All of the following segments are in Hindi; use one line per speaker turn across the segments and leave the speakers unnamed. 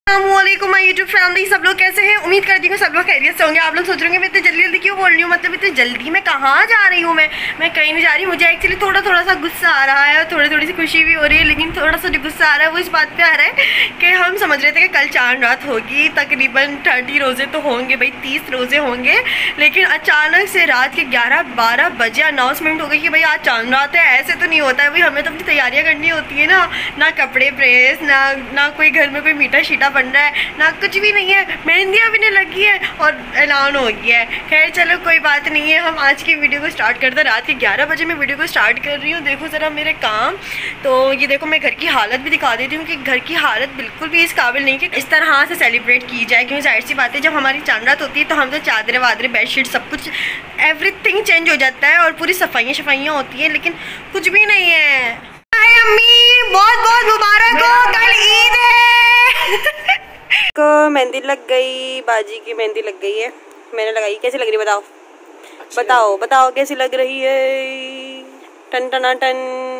अस्सलामुअलैकुम माय यूट्यूब फैमिली, सब लोग कैसे हैं? उम्मीद करती हूँ सब लोग खैरियत से होंगे। आप लोग सोच रहे होंगे मैं इतनी जल्दी जल्दी क्यों बोल रही हूँ, मतलब इतनी जल्दी मैं कहाँ जा रही हूँ। मैं कहीं नहीं जा रही। मुझे एक्चुअली थोड़ा सा गुस्सा आ रहा है और थोड़ी सी खुशी भी हो रही है, लेकिन थोड़ा सा जो गुस्सा आ रहा है वो इस बात पे आ रहा है कि हम समझ रहे थे कि कल चांद रात होगी, तकरीबन 30 रोज़े तो होंगे भाई, 30 रोज़े होंगे, लेकिन अचानक से रात के 11-12 बजे अनाउंसमेंट हो गई कि भाई आज चांद रात है। ऐसे तो नहीं होता है भाई, हमें तो अपनी तैयारियाँ करनी होती है ना कपड़े प्रेस, ना कोई घर में कोई मीठा शीटा बन रहा है, ना कुछ भी नहीं है। मेहंदियाँ भी नहीं लगी है और ऐलान हो गया है। खैर चलो कोई बात नहीं है, हम आज की वीडियो को स्टार्ट करते हैं। रात के 11 बजे मैं वीडियो को स्टार्ट कर रही हूँ। देखो ज़रा मेरे काम, तो ये देखो मैं घर की हालत भी दिखा देती हूँ कि घर की हालत बिल्कुल भी इस काबिल नहीं कि इस तरह से सेलिब्रेट की जाए, क्योंकि जाहिर सी बात है जब हमारी चांद रात होती है तो हम तो चादरें वादरें बेडशीट सब कुछ एवरीथिंग चेंज हो जाता है और पूरी सफाइयाँ होती हैं, लेकिन कुछ भी नहीं है। अम्मी बहुत बहुत मुबारक हो, कल ईद है। को मेहंदी लग गई, बाजी की मेहंदी लग गई है, मैंने लगाई। कैसी लग रही है बताओ? बताओ कैसी लग रही है? टन टना टन।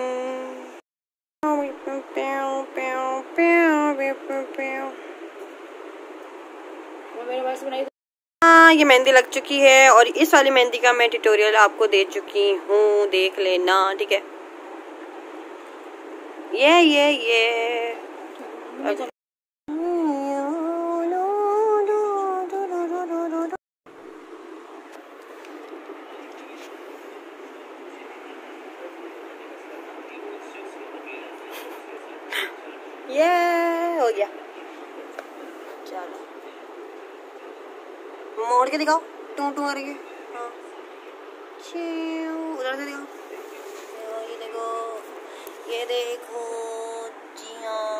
हाँ ये मेहंदी लग चुकी है और इस वाली मेहंदी का मैं ट्यूटोरियल आपको दे चुकी हूँ, देख लेना, ठीक है? ये हो गया। चलो मोड़ के दिखाओ, टू टू करके। हाँ उधर से दिखाओ। ये देखो जी हाँ,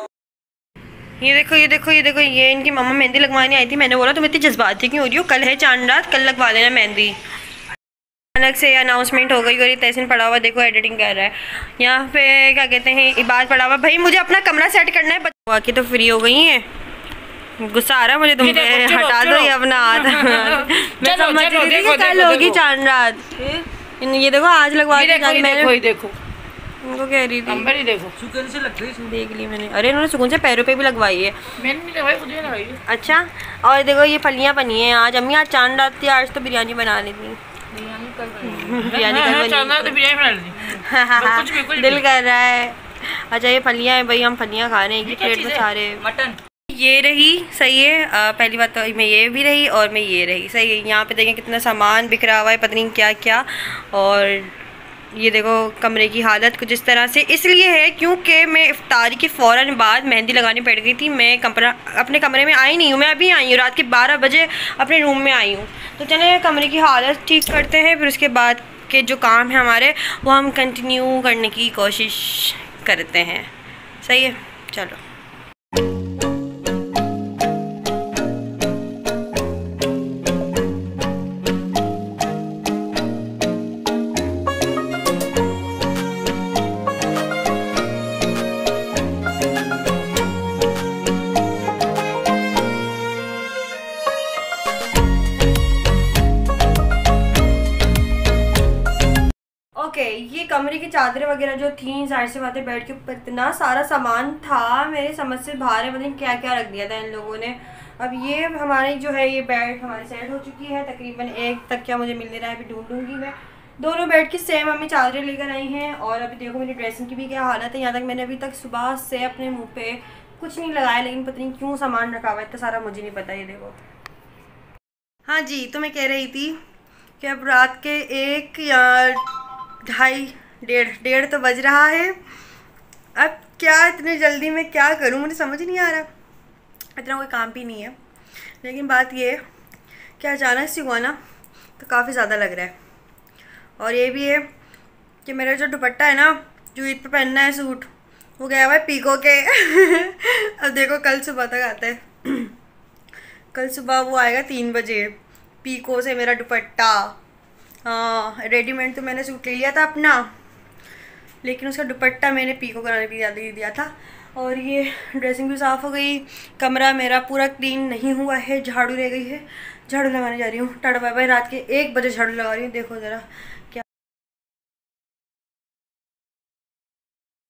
ये देखो ये इनकी मम्मा मेहंदी लगवाने आई थी। मैंने बोला तुम इतनी जज्बाती क्यों हो रही हो, कल है चांद रात, कल लगवा लेना मेहंदी। अचानक से अनाउंसमेंट हो गई और ये तहसीन पड़ा हुआ देखो एडिटिंग कर रहा है। यहाँ पे क्या कहते हैं, इबाद पड़ा हुआ। भाई मुझे अपना कमरा सेट करना है। बाकी तो फ्री हो गई है, गुस्सा आ रहा है मुझे तुम पे, हटा दो ये अपना हाथ। मैं समझ रही थी कि कल होगी चांद रात। ये देखो आज लगवा दी मैंने, देखो उनको कह रही थी देखो सुकून से लग रही, देख ली मैंने। अरे इन्होंने सुकून से पैरों पे भी लगवाई है। मैंने भी लगवाई, खुद ही लगवाई है। अच्छा और देखो ये फलियाँ बनी हैं आज। अम्मी आज चांद रात थी, आज तो बिरयानी बना लेती। बिरयानी दिल कर रहा है। अच्छा ये फलियाँ है भाई, हम फलियाँ खा रहे हैं एक प्लेट में सारे। मटन ये रही, सही है। पहली बात तो मैं ये भी रही और मैं ये रही, सही है। यहाँ पे देखें कितना सामान बिखरा हुआ है, पता नहीं क्या क्या। और ये देखो कमरे की हालत कुछ इस तरह से इसलिए है क्योंकि मैं इफ्तारी के फ़ौरन बाद मेहंदी लगानी पड़ गई थी। मैं अपने कमरे में आई नहीं हूँ, मैं अभी आई हूँ, रात के 12 बजे अपने रूम में आई हूँ। तो चले कमरे की हालत ठीक करते हैं, फिर उसके बाद के जो काम है हमारे वो हम कंटिन्यू करने की कोशिश करते हैं, सही है? चलो ये कमरे की चादरें वगैरह जो थी, जाहिर सी बातें बेड के ऊपर इतना सारा सामान था मेरे समझ से बाहर है, पता नहीं क्या क्या रख दिया था इन लोगों ने। अब ये हमारी जो है ये बेड हमारी सेट हो चुकी है, तकरीबन एक तकिया मुझे मिल रहा है, अभी ढूंढूंगी मैं। दोनों बेड की सेम मम्मी चादरें लेकर आई हैं। और अभी देखो मेरी ड्रेसिंग की भी क्या हालत है। यहाँ तक मैंने अभी तक सुबह से अपने मुँह पे कुछ नहीं लगाया, लेकिन पता नहीं क्यों सामान रखा हुआ है इतना सारा, मुझे नहीं पता। ये देखो, हाँ जी, तो मैं कह रही थी कि अब रात के 1 या 2:30 डेढ़ तो बज रहा है। अब क्या इतने जल्दी मैं क्या करूं, मुझे समझ नहीं आ रहा। इतना कोई काम भी नहीं है, लेकिन बात ये है कि अचानक से हुआ ना तो काफ़ी ज़्यादा लग रहा है। और ये भी है कि मेरा जो दुपट्टा है ना, जो ईद पे पहनना है सूट, वो गया हुआ है पीको के। अब देखो कल सुबह तक आता है। कल सुबह वो आएगा 3 बजे, पीको से मेरा दुपट्टा। हाँ रेडीमेड तो मैंने सूट ले लिया था अपना, लेकिन उसका दुपट्टा मैंने पीको कराने के लिए दिया था। और ये ड्रेसिंग भी साफ़ हो गई, कमरा मेरा पूरा क्लीन नहीं हुआ है, झाड़ू रह गई है, झाड़ू लगाने जा रही हूँ। Tata bye bye. रात के 1 बजे झाड़ू लगा रही हूँ, देखो ज़रा।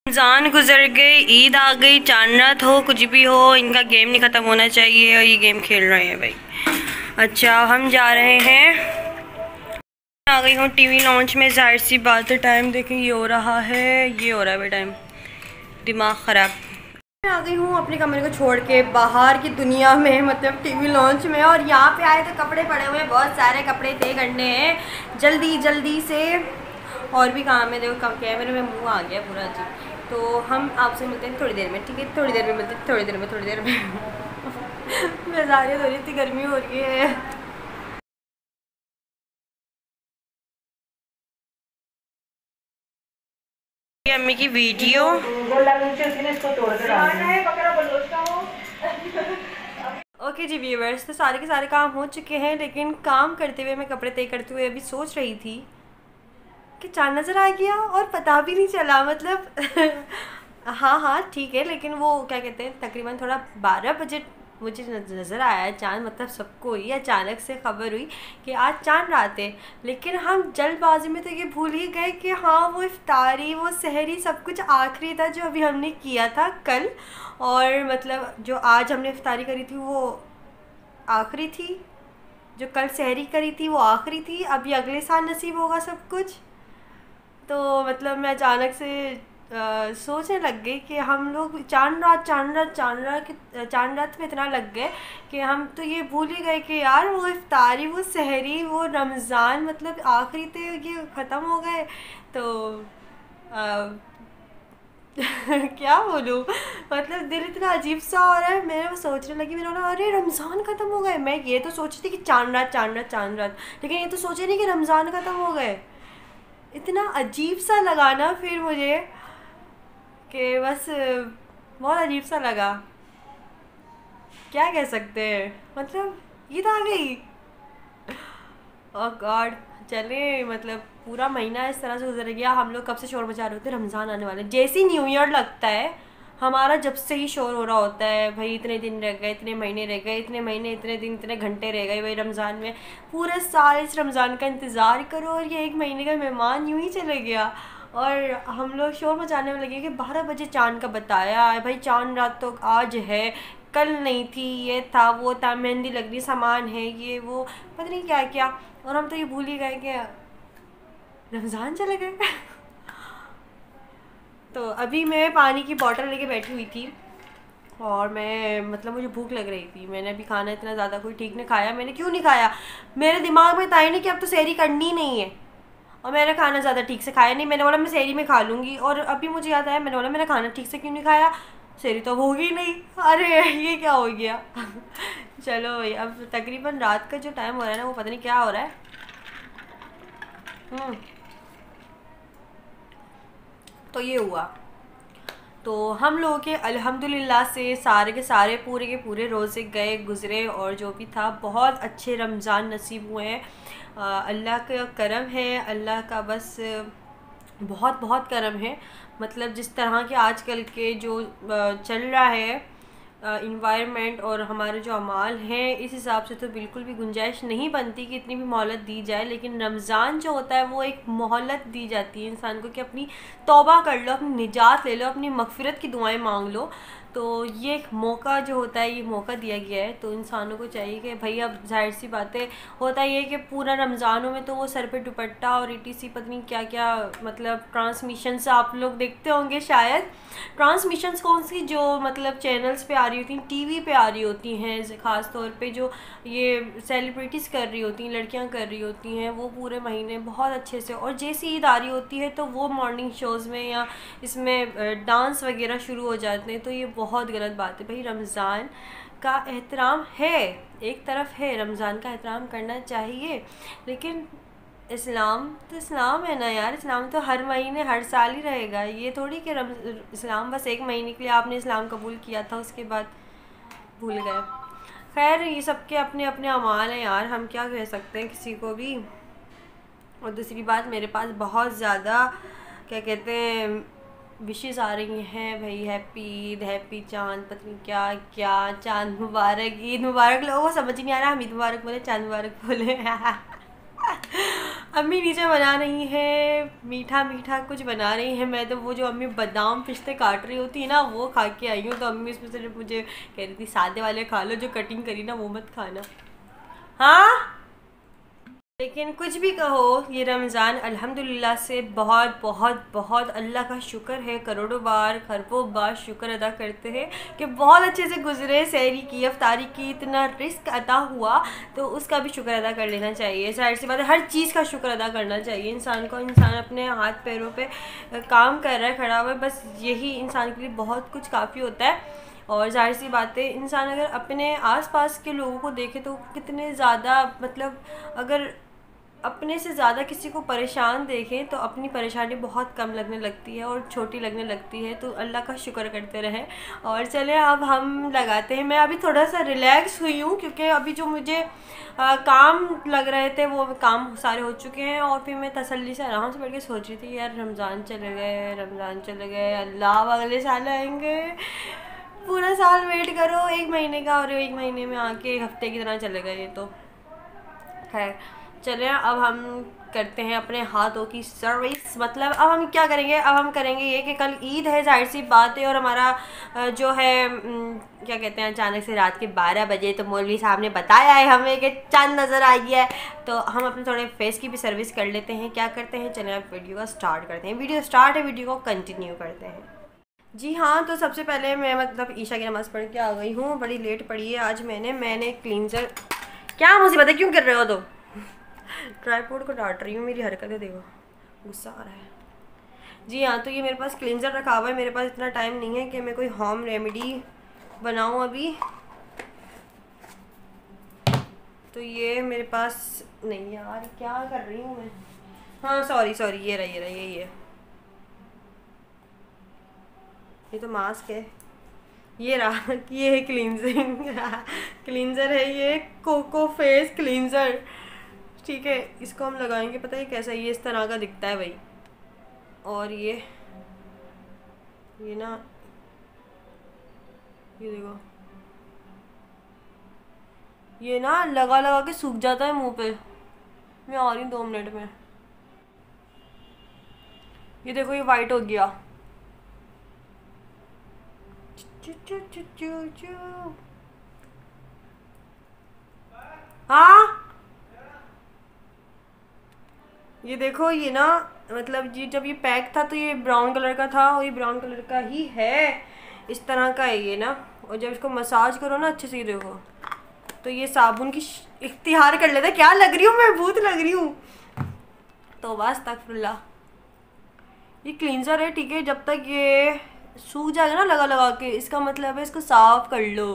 रमज़ान गुजर गए, ईद आ गई, चांद रात हो, कुछ भी हो, इनका गेम नहीं ख़त्म होना चाहिए और ये गेम खेल रहे हैं भाई। अच्छा हम जा रहे हैं, आ गई हूँ टीवी लॉन्च में। जाहिर सी बात है, टाइम देखें ये हो रहा है, ये हो रहा है भाई टाइम, दिमाग ख़राब। मैं आ गई हूँ अपने कमरे को छोड़ के बाहर की दुनिया में, मतलब टीवी लॉन्च में। और यहाँ पे आए तो कपड़े पड़े हुए हैं, बहुत सारे कपड़े तय करने हैं जल्दी जल्दी से, और भी काम है। देखो कैमरे में मुंह आ गया पूरा जी। तो हम आपसे मिलते हैं थोड़ी देर में, ठीक है? थोड़ी देर में मिलते हैं, थोड़ी देर में मैं जा रही हूँ, इतनी गर्मी हो रही है। अम्मी की वीडियो ओके जी व्यूअर्स, तो सारे के सारे काम हो चुके हैं, लेकिन काम करते हुए, मैं कपड़े तय करते हुए अभी सोच रही थी कि चाँद नज़र आ गया और पता भी नहीं चला, मतलब हाँ ठीक है, लेकिन वो क्या कहते हैं, तकरीबन थोड़ा 12 बजे मुझे नज़र आया चाँद, मतलब सबको ही अचानक से खबर हुई कि आज चाँद रात है। लेकिन हम जल्दबाजी में तो ये भूल ही गए कि हाँ वो इफ्तारी, वो सहरी सब कुछ आखिरी था जो अभी हमने किया था कल, और मतलब जो आज हमने इफ्तारी करी थी वो आखिरी थी, जो कल सहरी करी थी वो आखिरी थी। अभी अगले साल नसीब होगा सब कुछ। तो मतलब मैं अचानक से सोचने लग गई कि हम लोग चांद रात में इतना लग गए कि हम तो ये भूल ही गए कि यार वो इफ्तारी, वो सहरी, वो रमज़ान मतलब आखिरी थे, ये ख़त्म हो गए। तो क्या बोलूँ, मतलब दिल इतना अजीब सा हो रहा है। मैं वो सोचने लगी, मैंने बोला अरे रमज़ान ख़त्म हो गए। मैं ये तो सोची थी कि चांद रात, लेकिन ये तो सोचे नहीं कि रमज़ान ख़त्म हो गए। इतना अजीब सा लगा ना फिर मुझे कि बस बहुत अजीब सा लगा, क्या कह सकते हैं, मतलब ईद आ गई। ओह गॉड, चले मतलब पूरा महीना इस तरह से गुजर गया। हम लोग कब से शोर मचा रहे होते, रमज़ान आने वाले जैसे ही न्यू ईयर लगता है हमारा, जब से ही शोर हो रहा होता है भाई, इतने दिन रह गए, इतने महीने रह गए, इतने महीने, इतने दिन, इतने घंटे रह गए भाई रमज़ान में। पूरे साल इस रमज़ान का इंतज़ार करो और ये एक महीने का मेहमान यूँ ही चले गया। और हम लोग शोर मचाने में लगे कि 12 बजे चाँद का बताया है भाई, चाँद रात तो आज है, कल नहीं थी, ये था वो था, मेहंदी लगनी, सामान है, ये वो पता नहीं क्या क्या। और हम तो ये भूल ही गए कि रमज़ान चले गए। तो अभी मैं पानी की बोतल लेके बैठी हुई थी और मैं मतलब मुझे भूख लग रही थी। मैंने अभी खाना इतना ज़्यादा कोई ठीक नहीं खाया। मैंने क्यों नहीं खाया, मेरे दिमाग में था ही नहीं कि अब तो सहरी करनी नहीं है, और मैंने खाना ज़्यादा ठीक से खाया नहीं। मैंने बोला मैं सहरी में खा लूँगी, और अभी मुझे याद आया, मैंने बोला मैंने खाना ठीक से क्यों नहीं खाया, सहरी तो होगी नहीं। अरे ये क्या हो गया। चलो भाई, अब तकरीबन रात का जो टाइम हो रहा है ना, वो पता नहीं क्या हो रहा है। तो ये हुआ, तो हम लोगों के अल्हम्दुलिल्लाह से सारे के सारे पूरे के पूरे रोज़े गए गुज़रे, और जो भी था बहुत अच्छे रमज़ान नसीब हुए हैं। अल्लाह का करम है, अल्लाह का बस बहुत बहुत करम है। मतलब जिस तरह के आजकल के जो चल रहा है इन्वायरमेंट और हमारे जो अमाल हैं, इस हिसाब से तो बिल्कुल भी गुंजाइश नहीं बनती कि इतनी भी मोहलत दी जाए। लेकिन रमज़ान जो होता है वो एक मोहलत दी जाती है इंसान को कि अपनी तौबा कर लो, अपनी निजात ले लो, अपनी मग़फ़िरत की दुआएं मांग लो। तो ये एक मौका जो होता है, ये मौका दिया गया है। तो इंसानों को चाहिए कि भाई, अब जाहिर सी बातें होता ये कि पूरा रमज़ानों में तो वो सर पे दुपट्टा और ETC पता नहीं क्या क्या, मतलब ट्रांसमिशंस आप लोग देखते होंगे शायद। ट्रांसमिशंस कौन सी, जो मतलब चैनल्स पे आ रही होती हैं, TV पे आ रही होती हैं, ख़ास तौर पे जो ये सेलिब्रिटीज़ कर रही होती हैं, लड़कियां कर रही होती हैं, वो पूरे महीने बहुत अच्छे से। और जैसी ईद आ रही होती है तो वो मॉर्निंग शोज़ में या इसमें डांस वगैरह शुरू हो जाते हैं। तो ये बहुत गलत बात है भाई। रमज़ान का एहतराम है, एक तरफ है, रमज़ान का एहतराम करना चाहिए, लेकिन इस्लाम तो इस्लाम है ना यार। इस्लाम तो हर महीने हर साल ही रहेगा। ये थोड़ी कि इस्लाम बस एक महीने के लिए आपने इस्लाम कबूल किया था उसके बाद भूल गए। खैर, ये सबके अपने अपने अमाल हैं यार, हम क्या कह सकते हैं किसी को भी। और दूसरी बात, मेरे पास बहुत ज़्यादा क्या कहते हैं विशेज़ आ रही हैं भाई, हैप्पी ईद, हैप्पी चाँद, पता नहीं क्या क्या, चाँद मुबारक, ईद मुबारक। लोगों को समझ नहीं आ रहा हम ईद मुबारक बोले चाँद मुबारक बोले। अम्मी नीचे बना रही है मीठा मीठा कुछ बना रही है। मैं तो वो जो अम्मी बादाम पिस्ते काट रही होती है ना वो खा के आई हूँ। तो अम्मी उसमें से मुझे कह रही थी सादे वाले खा लो, जो कटिंग करी ना वो मत खाना। हाँ लेकिन कुछ भी कहो, ये रमज़ान अल्हम्दुलिल्लाह से बहुत बहुत बहुत अल्लाह का शुक्र है, करोड़ों बार खरबों बार शुक्र अदा करते हैं कि बहुत अच्छे से गुजरे, सहरी की, अफ्तारी की, इतना रिस्क अता हुआ तो उसका भी शुक्र अदा कर लेना चाहिए। जाहिर सी बात है हर चीज़ का शुक्र अदा करना चाहिए इंसान को। इंसान अपने हाथ पैरों पर काम कर रहा है, खड़ा हुआ है, बस यही इंसान के लिए बहुत कुछ काफ़ी होता है। और जाहिर सी बात है इंसान अगर अपने आसपास के लोगों को देखे तो कितने ज़्यादा, मतलब अगर अपने से ज़्यादा किसी को परेशान देखें तो अपनी परेशानी बहुत कम लगने लगती है और छोटी लगने लगती है। तो अल्लाह का शुक्र करते रहें। और चले अब हम लगाते हैं। मैं अभी थोड़ा सा रिलैक्स हुई हूँ क्योंकि अभी जो मुझे काम लग रहे थे वो काम सारे हो चुके हैं। और फिर मैं तसल्ली से आराम से बैठ के सोच रही थी यार रमज़ान चले गए, रमज़ान चले गए, अल्लाह अगले साल आएंगे। पूरा साल वेट करो 1 महीने का और 1 महीने में आके 1 हफ्ते की तरह चले गए। ये तो खैर चलिए अब हम करते हैं अपने हाथों की सर्विस। मतलब अब हम क्या करेंगे, अब हम करेंगे ये कि कल ईद है, जाहिर सी बात है। और हमारा जो है क्या कहते हैं, अचानक से रात के 12 बजे तो मौलवी साहब ने बताया है हमें कि चांद नज़र आ गया है। तो हम अपने थोड़े फेस की भी सर्विस कर लेते हैं। क्या करते हैं, चलिए अब वीडियो का स्टार्ट करते हैं। वीडियो स्टार्ट है, वीडियो को कंटिन्यू करते हैं। जी हाँ, तो सबसे पहले मैं मतलब ईशा की नमाज़ पढ़ के आ गई हूँ। बड़ी लेट पढ़ी है आज मैंने क्लींजर। क्या मुसीबत है, क्यों कर रहे हो? तो ट्राइपॉड को डांट रही हूँ, मेरी हरकतें देखो, गुस्सा आ रहा है। जी हाँ, तो ये मेरे पास क्लींजर रखा हुआ है। मेरे पास इतना टाइम नहीं है कि मैं कोई होम रेमेडी बनाऊँ अभी। तो ये मेरे पास नहीं यार, क्या कर रही हूँ मैं? हाँ सॉरी, ये रहा ये तो मास्क है। ये रहा, ये है क्लींजिंग क्लींजर है ये, कोको फेस क्लींजर। ठीक है, इसको हम लगाएंगे। पता है कैसा, ये इस तरह का दिखता है भाई। और ये ना, ये देखो, ये ना लगा लगा के सूख जाता है मुंह पे। मैं आ रही हूँ 2 मिनट में। ये देखो, ये वाइट हो गया। हाँ ये देखो, ये ना मतलब ये जब ये पैक था तो ये ब्राउन कलर का था और ये ब्राउन कलर का ही है, इस तरह का है ये ना। और जब इसको मसाज करो ना अच्छे से, ये देखो, तो ये साबुन की इख्तियार कर लेता है। क्या लग रही हूँ मैं, भूत लग रही हूँ। तो बस तकफुल्ला, ये क्लींजर है ठीक है। जब तक ये सूख जाएगा ना लगा लगा के, इसका मतलब है इसको साफ कर लो।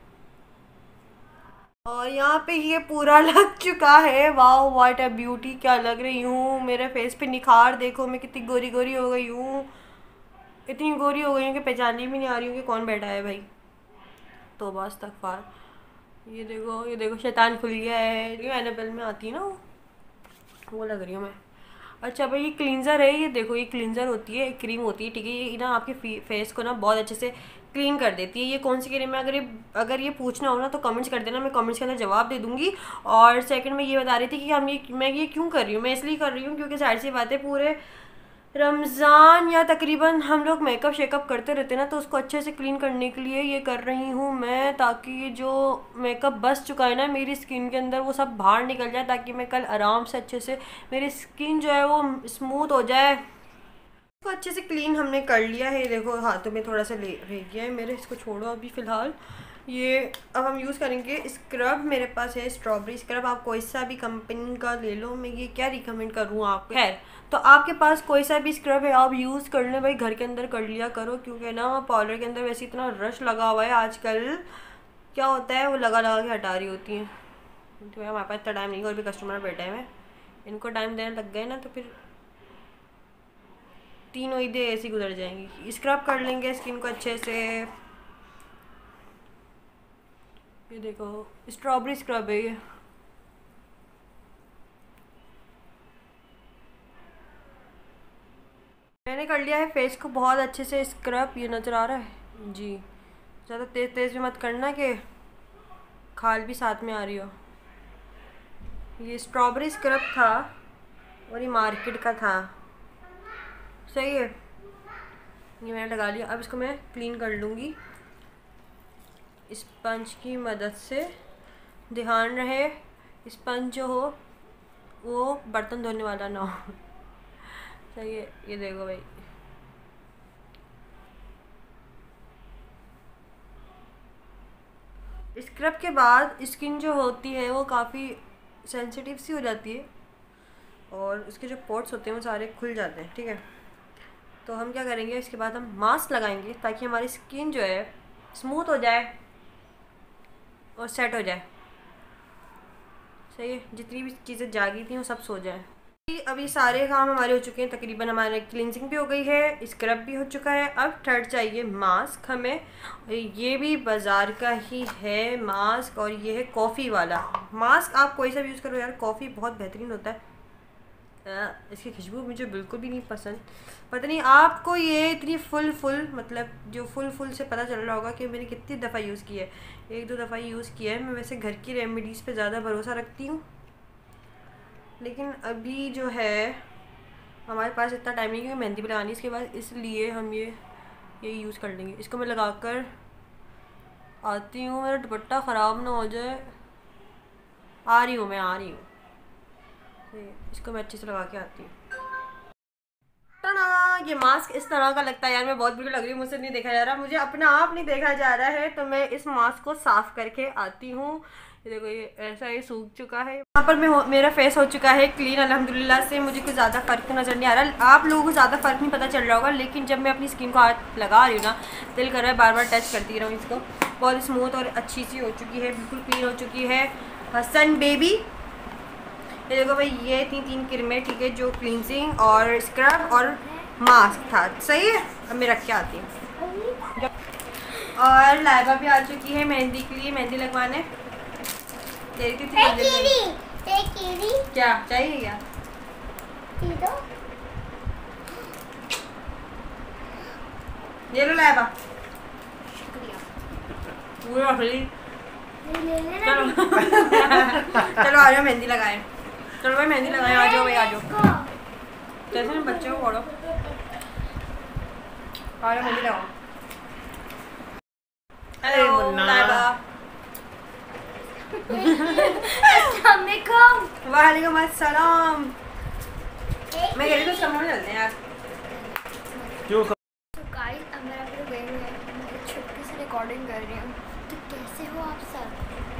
और यहाँ पे ये पूरा लग चुका है। वाओ व्हाट अ ब्यूटी, क्या लग रही हूँ। मेरे फेस पे निखार देखो, मैं कितनी गोरी गोरी हो गई हूँ। इतनी गोरी हो गई हूँ कि पहचानने भी नहीं आ रही हूँ कि कौन बैठा है भाई। तो बस तकफार, ये देखो शैतान खुल गया है। ये एनाबेल में आती है ना वो लग रही हूँ मैं। अच्छा भाई, ये क्लींजर है, ये देखो, ये क्लींजर होती है, एक क्रीम होती है ठीक है। ये ना आपके फेस को ना बहुत अच्छे से क्लीन कर देती है। ये कौन सी क्रीम है, अगर ये पूछना हो ना तो कमेंट्स कर देना, मैं कमेंट्स के अंदर जवाब दे दूँगी। और सेकंड में ये बता रही थी कि मैं ये क्यों कर रही हूँ। मैं इसलिए कर रही हूँ क्योंकि जाहिर सी बात है पूरे रमज़ान या तकरीबन हम लोग मेकअप शेकअप करते रहते हैं ना, तो उसको अच्छे से क्लीन करने के लिए ये कर रही हूँ मैं, ताकि जो मेकअप बच चुका है ना मेरी स्किन के अंदर वो सब बाहर निकल जाए, ताकि मैं कल आराम से अच्छे से मेरी स्किन जो है वो स्मूथ हो जाए। इसको अच्छे से क्लीन हमने कर लिया है। देखो हाथों में थोड़ा सा रह गया है मेरे, इसको छोड़ो अभी फ़िलहाल। ये अब हम यूज़ करेंगे स्क्रब। मेरे पास है स्ट्रॉबेरी स्क्रब, आप कोई सा भी कंपनी का ले लो। मैं ये क्या रिकमेंड करूँ आपको, खैर तो आपके पास कोई सा भी स्क्रब है आप यूज़ कर लें भाई, घर के अंदर कर लिया करो। क्योंकि ना पार्लर के अंदर वैसे इतना रश लगा हुआ है आजकल, क्या होता है वो लगा लगा के हटा रही होती हैं। तो हमारे पास इतना टाइम नहीं है, और भी कस्टमर बैठे हैं, इनको टाइम देने लग गए ना तो फिर 3 ईदें ऐसी गुजर जाएंगी। स्क्रब कर लेंगे स्किन को अच्छे से। ये देखो स्ट्रॉबेरी स्क्रब है ये। मैंने कर लिया है फेस को बहुत अच्छे से स्क्रब। ये नज़र आ रहा है जी, ज़्यादा तेज़ तेज़ भी मत करना कि खाल भी साथ में आ रही हो। ये स्ट्रॉबेरी स्क्रब था, और ये मार्केट का था। सही है, ये मैंने लगा लिया। अब इसको मैं क्लीन कर लूँगी स्पंज की मदद से। ध्यान रहे स्पंज जो हो वो बर्तन धोने वाला ना हो। सही है, ये देखो भाई। स्क्रब के बाद स्किन जो होती है वो काफ़ी सेंसिटिव सी हो जाती है और उसके जो पोर्स होते हैं वो सारे खुल जाते हैं। ठीक है, तो हम क्या करेंगे, इसके बाद हम मास्क लगाएंगे ताकि हमारी स्किन जो है स्मूथ हो जाए और सेट हो जाए। सही है, जितनी भी चीज़ें जागी थी वो सब सो जाए। अभी सारे काम हमारे हो चुके हैं तकरीबन। हमारे क्लिनजिंग भी हो गई है, स्क्रब भी हो चुका है। अब थर्ड चाहिए मास्क हमें। ये भी बाज़ार का ही है मास्क और ये है कॉफ़ी वाला मास्क। आप कोई सा भी यूज़ करो यार, कॉफ़ी बहुत बेहतरीन होता है। इसकी खुशबू मुझे बिल्कुल भी नहीं पसंद। पता नहीं आपको ये इतनी फुल मतलब जो फुल से पता चल रहा होगा कि मैंने कितनी दफ़ा यूज़ की है। 1-2 दफ़ा यूज़ किया है। मैं वैसे घर की रेमेडीज़ पे ज़्यादा भरोसा रखती हूँ, लेकिन अभी जो है हमारे पास इतना टाइम नहीं क्योंकि मेहंदी भी लगानी इसके बाद, इसलिए हम ये यूज़ कर लेंगे। इसको मैं लगाकर आती हूँ, मेरा दुपट्टा ख़राब ना हो जाए। आ रही हूँ। इसको मैं अच्छे से लगा के आती हूँ। ये मास्क इस तरह का लगता है यार, मैं बहुत बुरी लग रही हूँ, मुझसे नहीं देखा जा रहा, मुझे अपना आप नहीं देखा जा रहा है। तो मैं इस मास्क को साफ़ करके आती हूँ। ये देखो, ये ऐसा ही सूख चुका है। यहाँ पर मेरा फेस हो चुका है क्लीन अल्हम्दुलिल्लाह से। मुझे कुछ ज़्यादा फ़र्क नज़र नहीं आ रहा। आप लोगों को ज़्यादा फ़र्क नहीं पता चल रहा होगा, लेकिन जब मैं अपनी स्किन को हाथ लगा रही हूँ ना, दिल कर रहा है बार टच करती रहूँ इसको। बहुत स्मूथ और अच्छी सी हो चुकी है, बिल्कुल क्लीन हो चुकी है। हसन बेबी, ये देखो भाई, ये थी 3 क्रीमें। ठीक है, जो क्लींजिंग और स्क्रब और मास्क था। सही है, अब मैं रख के आती हूँ। और लाइबा भी आ चुकी है मेहंदी के लिए, मेहंदी लगवाने। क्या चाहिए क्या? ये लो लाइबा। चलो आ जाओ मेहंदी लगाए। चलो भाई मेहंदी लगाए, आ जाओ भाई, आ जाओ। जैसे बच्चे को पढ़ो, आ जाओ मेहंदी लगाओ। हेलो लाइबा। वालेकुम अस्सलाम। मैं कह रही थी कुछ कमरे में चलते हैं यार।
क्यों? तो गाइस अब मेरा वीडियो गई है, मैं छुट्टी से रिकॉर्डिंग कर रही हूँ। तो कैसे हो आप सब?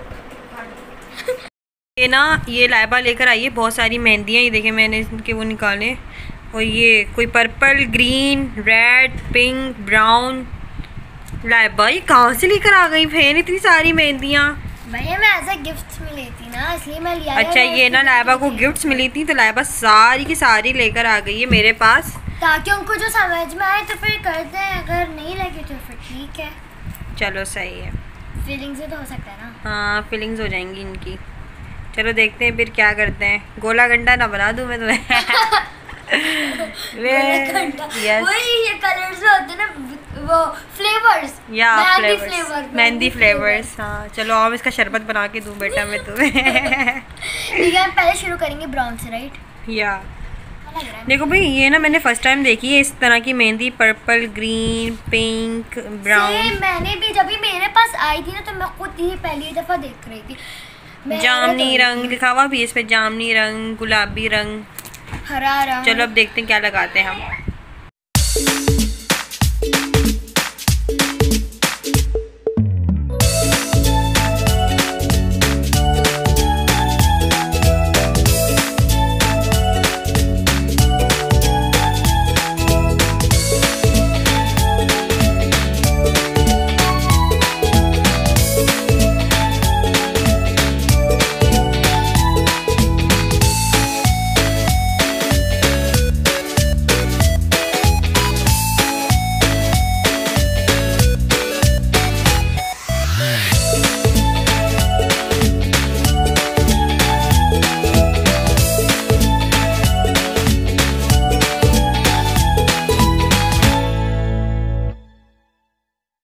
ये ना, ये लाइबा लेकर आई है बहुत सारी मेहंदियाँ। ये देखें मैंने इनके वो निकाले, और ये कोई purple, green, red, pink, brown. Laiba ये कहाँ से लेकर आ गई बहन इतनी सारी मेहंदियाँ?
भैया मैं ऐसे गिफ्ट्स मिली थी ना, इसलिए मैं लिया।
अच्छा, ये ना लाइबा को गिफ्ट्स मिली थी, तो लाइबा सारी की सारी लेकर आ गई है मेरे पास,
ताकि उनको जो समझ में आए तो फिर करते हैं, अगर नहीं लगे तो फिर ठीक है।
चलो सही है,
फीलिंग्स भी तो हो सकता है ना।
हाँ फीलिंग्स हो जाएंगी इनकी। चलो देखते हैं फिर क्या करते हैं। गोला गंडा ना बना दूँ मैं तुम्हें।
वही ये कलर्स होते हैं ना, वो फ्लेवर्स,
या मेहंदी फ्लेवर्स। हाँ चलो अब इसका शरबत बना के दूँ बेटा मैं तुम्हें।
ठीक है, पहले शुरू करेंगे ब्राउन से, राइट?
या देखो भाई, ये ना मैंने फर्स्ट टाइम देखी है इस तरह की मेहंदी, पर्पल, ग्रीन, पिंक, ब्राउन।
मैंने भी जब भी मेरे पास आई थी ना, तो मैं खुद ही पहली दफ़ा देख रही थी।
जामनी रंग लिखा हुआ भी इस पे, जामनी रंग, गुलाबी रंग,
हरा रंग।
चलो अब देखते हैं क्या लगाते हैं हम।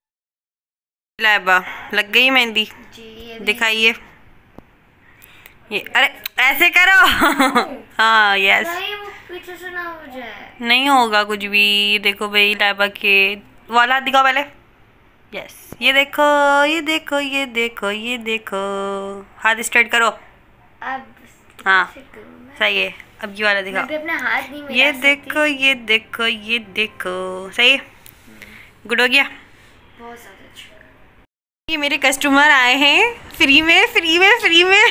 लाइबा लग गई मेहंदी, दिखाइए। ये अरे ऐसे करो। हाँ यस।
नहीं वो पीछे से ना हो जाए।
नहीं होगा कुछ भी। देखो भाई लाइबा के वाला दिखाओ पहले। यस ये देखो ये देखो ये देखो ये देखो। हाथ स्ट्रेट करो।
अब
हाँ
कैसे करूं मैं?
सही है। अब ये वाला
मैं
दिखाओ।
भी अपना हाथ नहीं मिला
ये
सकती।
देखो ये देखो ये देखो। सही है। गुड हो गया।
बहुत ज्यादा अच्छा।
ये मेरे कस्टमर आए हैं फ्री में फ्री में फ्री में।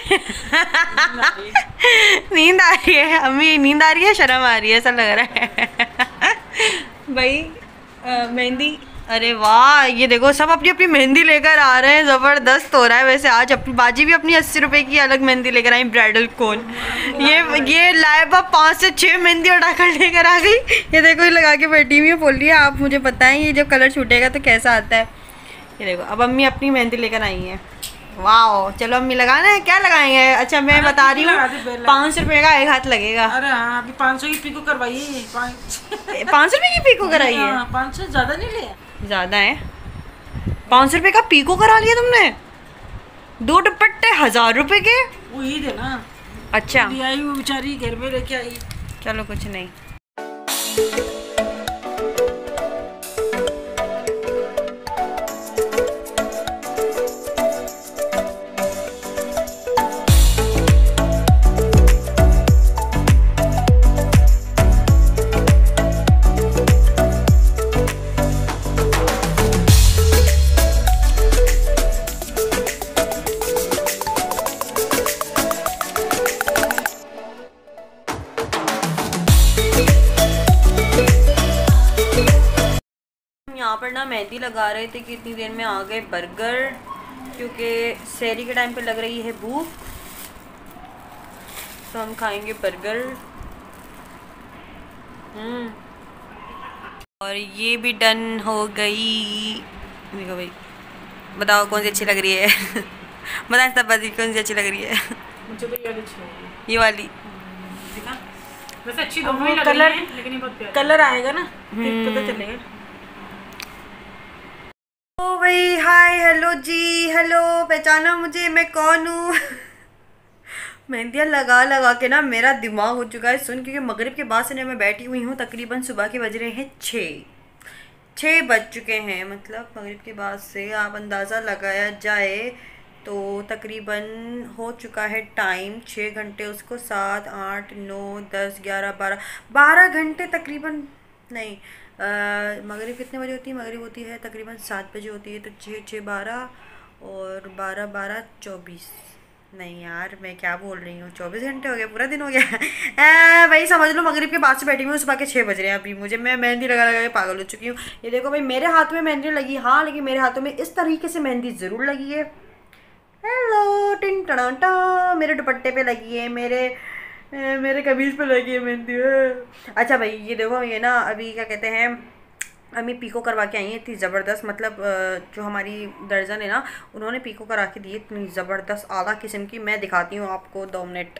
नींद आ रही है अम्मी, नींद आ रही है, शर्म आ रही है ऐसा लग रहा है। भाई मेहंदी, अरे वाह ये देखो सब अपनी अपनी मेहंदी लेकर आ रहे हैं, ज़बरदस्त हो रहा है। वैसे आज अपनी बाजी भी अपनी 80 रुपए की अलग मेहंदी लेकर आई, ब्राइडल कोन। ये लाइबा 5 से 6 मेहंदी उठाकर लेकर आ गई। ये देखो ये लगा के बैठी हुई है, बोल रही है आप मुझे बताएं ये जब कलर छूटेगा तो कैसा आता है। ये देखो अब अम्मी अपनी मेहंदी लेकर आई हैं। वाह चलो अम्मी लगाना है, क्या लगाएंगे? अच्छा मैं बता रही हूँ 500 रुपये का एक हाथ लगेगा।
अरे हाँ अभी 500 की पिको करवाइए।
500 रुपये की पीको कराई है?
500 ज्यादा नहीं लिया,
ज़्यादा है। 500 रुपये का पीको करा लिया तुमने? 2 दुपट्टे 1000 रुपये के?
वो ईद है ना।
अच्छा
ले आई वो बेचारी घर में लेके आई।
चलो कुछ नहीं। यहाँ पर ना मेहंदी लगा रहे थे कि इतनी देर में आ गए बर्गर, क्योंकि शहरी के टाइम पे लग रही है भूख, तो हम खाएंगे बर्गर। और ये भी डन हो गई। देखो भाई बताओ कौन सी अच्छी लग रही है? बताओ सब बात कौन सी अच्छी लग रही है?
मुझे तो ये अच्छी लगी।
ये वाली
देखा वैसे अच्छी दोनों ही लग रही हैं, लेकिन ये बहुत प्यारी कलर आएगा ना फिर पता चलेगा।
ओ भाई हाय हेलो जी, हेलो पहचाना मुझे, मैं कौन हूँ? मेहंदियाँ लगा लगा के ना मेरा दिमाग हो चुका है सुन, क्योंकि मगरिब के बाद से ना मैं बैठी हुई हूँ। तकरीबन सुबह के बज रहे हैं 6 बज चुके हैं। मतलब मगरिब के बाद से आप अंदाज़ा लगाया जाए तो तकरीबन हो चुका है टाइम 6 घंटे, उसको 7 8 9 10 11 12 घंटे तकरीबन। नहीं मगरिब कितने बजे होती है? मगरिब होती है तकरीबन 7 बजे होती है, तो 6 12 और 12 12 24। नहीं यार मैं क्या बोल रही हूँ, 24 घंटे हो गया, पूरा दिन हो गया। भाई समझ लो मगरिब के बाद से बैठी हुई हूँ, सुबह के 6 बज रहे हैं अभी। मुझे मैं मेहंदी लगा लगा के पागल हो चुकी हूँ। ये देखो भाई मेरे हाथ में मेहंदी लगी, हाँ लेकिन मेरे हाथों में इस तरीके से मेहंदी ज़रूर लगी है। हेलो टिन टनाटा, मेरे दुपट्टे पे लगी है, मेरे कमीज़ पे लगी है मेहंदी। अच्छा भाई ये देखो ये ना अभी क्या कहते हैं, अम्मी पीको करवा के आई है, इतनी ज़बरदस्त। मतलब जो हमारी दर्जन है ना उन्होंने पीको करा के दी है, इतनी ज़बरदस्त आला किस्म की। मैं दिखाती हूँ आपको 2 मिनट।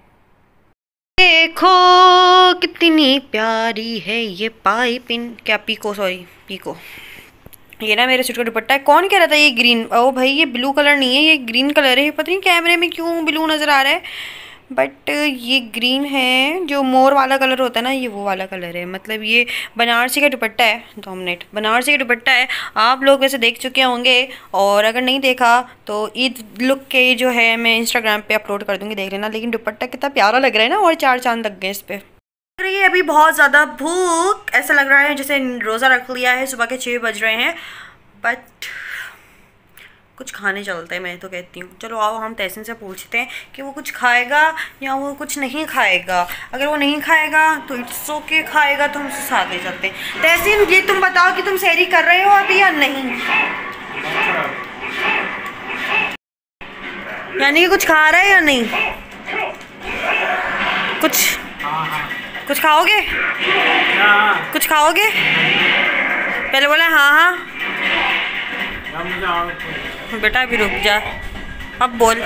देखो कितनी प्यारी है ये पाइपिंग, क्या पीको, सॉरी पीको। ये ना मेरे सूट का दुपट्टा है। कौन कह रहा था ये ग्रीन? ओ भाई ये ब्लू कलर नहीं है, ये ग्रीन कलर है। पता नहीं कैमरे में क्यों ब्लू नज़र आ रहा है, बट ये ग्रीन है। जो मोर वाला कलर होता है ना ये वो वाला कलर है। मतलब ये बनारसी का दुपट्टा है। 2 मिनट, बनारसी का दुपट्टा है। आप लोग वैसे देख चुके होंगे, और अगर नहीं देखा तो ईद लुक के जो है मैं इंस्टाग्राम पे अपलोड कर दूँगी, देख लेना। लेकिन दुपट्टा कितना प्यारा लग रहा है ना, और 4 चांद लग गए इस पर। लग रही है अभी बहुत ज़्यादा भूख, ऐसा लग रहा है जैसे रोज़ा रख लिया है। सुबह के 6 बज रहे हैं, बट कुछ खाने चलते हैं मैं तो कहती हूँ। चलो आओ हम तहसीन से पूछते हैं कि वो कुछ खाएगा या वो कुछ नहीं खाएगा। अगर वो नहीं खाएगा तो इट्स ओके, खाएगा तो हम उसके साथ ले चलते हैं। तहसीन ये तुम बताओ कि तुम सहरी कर रहे हो अभी या नहीं? यानी कि कुछ खा रहा है या नहीं? कुछ खाओगे? कुछ खाओगे? पहले बोला हाँ हाँ। बेटा अभी रुक जा, अब बोल।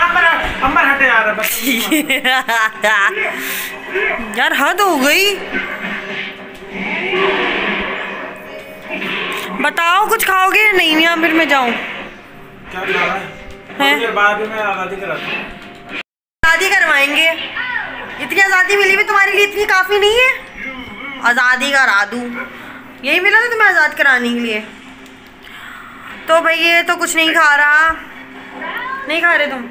यार हद हो गई, बताओ कुछ खाओगे या नहीं, या फिर मैं जाऊँ? आज़ादी करवाएंगे। इतनी आज़ादी मिली भी तुम्हारे लिए इतनी काफ़ी नहीं है? आज़ादी करा दूँ, यही मिला था तुम्हें आज़ाद कराने के लिए। तो भाई ये तो कुछ नहीं खा रहा, नहीं खा रहे तुम?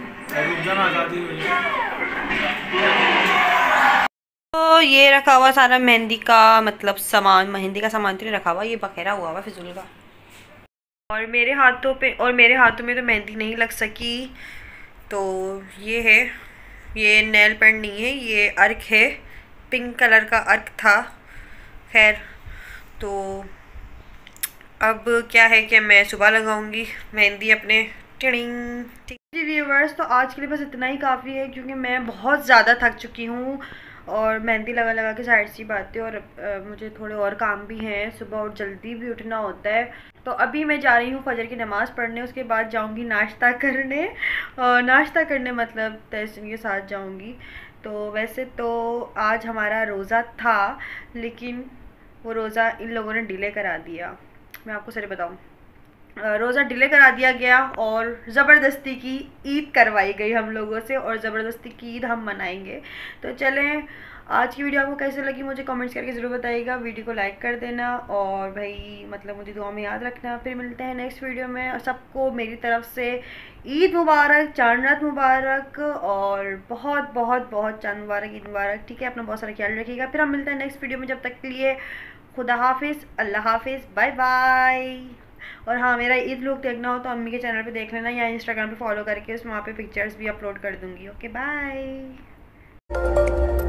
तो ये रखा हुआ सारा मेहंदी का मतलब सामान, मेहंदी का सामान तो नहीं रखा हुआ, ये बखेरा हुआ हुआ फिजूल का। और मेरे हाथों में तो मेहंदी नहीं लग सकी। तो ये है, ये नेल पेंट नहीं है, ये अर्क है, पिंक कलर का अर्क था। खैर तो अब क्या है कि मैं सुबह लगाऊंगी मेहंदी अपने। टिड़िंग। ठीक है व्यूवर्स, तो आज के लिए बस इतना ही काफ़ी है क्योंकि मैं बहुत ज़्यादा थक चुकी हूँ और मेहंदी लगा लगा के साइड सी बातें, और मुझे थोड़े और काम भी हैं, सुबह और जल्दी भी उठना होता है। तो अभी मैं जा रही हूँ फजर की नमाज़ पढ़ने, उसके बाद जाऊँगी नाश्ता करने, और नाश्ता करने मतलब तहसीन के साथ जाऊँगी। तो वैसे तो आज हमारा रोज़ा था, लेकिन वो रोज़ा इन लोगों ने डिले करा दिया। मैं आपको सच बताऊँ, रोज़ा डिले करा दिया गया और ज़बरदस्ती की ईद करवाई गई हम लोगों से, और ज़बरदस्ती की ईद हम मनाएंगे। तो चलें, आज की वीडियो आपको कैसे लगी मुझे कमेंट्स करके ज़रूर बताइएगा। वीडियो को लाइक कर देना और भाई मतलब मुझे दुआ में याद रखना। फिर मिलते हैं नेक्स्ट वीडियो में, और सबको मेरी तरफ से ईद मुबारक, चांद रात मुबारक, और बहुत बहुत बहुत चांद मुबारक, ईद मुबारक। ठीक है, अपना बहुत सारा ख्याल रखिएगा। फिर हम मिलते हैं नेक्स्ट वीडियो में, जब तक के लिए खुदा हाफिज़, अल्लाह हाफिज़, बाय बाय। और हाँ, मेरा ईद व्लॉग देखना हो तो अम्मी के चैनल पे देख लेना, या इंस्टाग्राम पे फॉलो करके उसमें वहाँ पे पिक्चर्स भी अपलोड कर दूँगी। Okay bye.